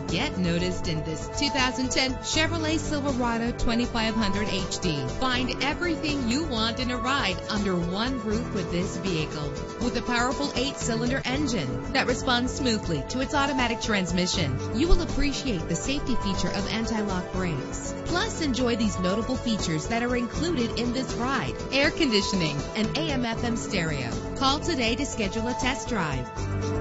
Get noticed in this 2010 Chevrolet Silverado 2500 HD. Find everything you want in a ride under one roof with this vehicle. With a powerful 8-cylinder engine that responds smoothly to its automatic transmission, you will appreciate the safety feature of anti-lock brakes. Plus, enjoy these notable features that are included in this ride: air conditioning and AM/FM stereo. Call today to schedule a test drive.